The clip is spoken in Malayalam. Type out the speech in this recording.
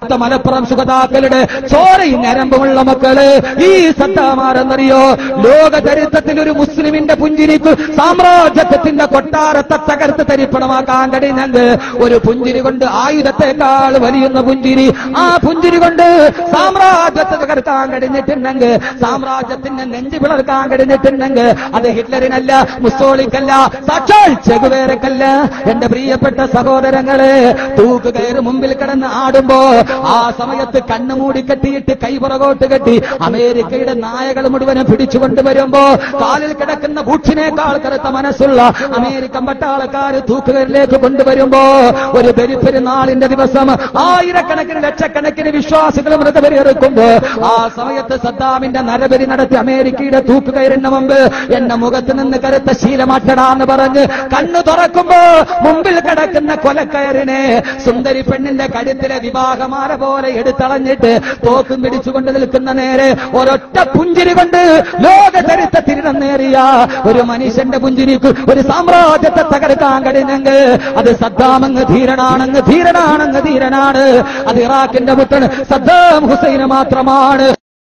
മലപ്പുറം സുഗതാക്കളുടെ ചോരയും ഞരമ്പുമുള്ള മക്കള് ഈ സദ്ദാമാരെന്നറിയോ? ലോക ചരിത്രത്തിൽ ഒരു മുസ്ലിമിന്റെ പുഞ്ചിരിക്ക് സാമ്രാജ്യത്വത്തിന്റെ കൊട്ടാരത്തെ തകർത്ത് തരിപ്പണമാക്കാൻ കഴിയുന്നത് ഒരു പുഞ്ചിരി കൊണ്ട് ആയുധത്തെക്കാൾ വലിയുന്ന പുഞ്ചിരി. ആ പുഞ്ചിരി കൊണ്ട് സാമ്രാജ്യത്തെ തകർക്കാൻ കഴിഞ്ഞിട്ടുണ്ടെങ്കിൽ, സാമ്രാജ്യത്തിന്റെ നെഞ്ചു പിളർക്കാൻ കഴിഞ്ഞിട്ടുണ്ടെങ്കിൽ അത് ഹിറ്റ്ലറിനല്ല, മുസോളിക്കല്ല, സാക്ഷാൽ ചെഗുവേരക്കല്ല. എന്റെ പ്രിയപ്പെട്ട സഹോദരങ്ങളെ, തൂക്കുകയറ് മുമ്പിൽ കിടന്ന് ആടുമ്പോ ആ സമയത്ത് കണ്ണുമൂടി കെട്ടിയിട്ട് കൈപുറകോട്ട് കെട്ടി അമേരിക്കയുടെ നായകൾ മുഴുവനും പിടിച്ചുകൊണ്ടുവരുമ്പോ കാലിൽ കിടക്കുന്ന ബൂട്ട്സിനേക്കാൾ കറുത്ത മനസ്സുള്ള അമേരിക്കൻ പട്ടാളക്കാർ തൂക്കുകയറിലേക്ക് കൊണ്ടുവരുമ്പോ ഒരു ബലിപ്പെരുന്നാളിന്റെ ദിവസം ആയിരക്കണക്കിന് ലക്ഷക്കണക്കിന് വിശ്വാസികൾ മൃതബലിയെടുക്കുമ്പോ ആ സമയത്ത് സദ്ദാമിന്റെ നരബലി നടത്തി അമേരിക്കയുടെ തൂക്കുകയറിന് മുമ്പ് എന്റെ മുഖത്ത് നിന്ന് കരുത്ത ശീലമാറ്റടാന്ന് പറഞ്ഞ് കണ്ണു തുറക്കുമ്പോ മുമ്പിൽ കിടക്കുന്ന കൊലക്കയറിനെ സുന്ദരി പെണ്ണിന്റെ കഴുത്തിലെ വിവാഹമാല പോലെ എടുത്തളഞ്ഞിട്ട് തോക്കും പിടിച്ചുകൊണ്ട് നിൽക്കുന്ന നേരെ ഒരൊറ്റ പുഞ്ചിരി കൊണ്ട് ലോക ചരിത്രത്തിരിടം നേറിയ ഒരു മനുഷ്യന്റെ പുഞ്ചിരിക്ക് ഒരു സാമ്രാജ്യത്തെ തകർക്കാൻ കഴിഞ്ഞെങ്കിൽ അത് സദ്ദാമങ്ങ് ധീരനാണ്. അത് ഇറാഖിന്റെ മുത്തൻ സദ്ദാം ഹുസൈന് മാത്രമാണ്.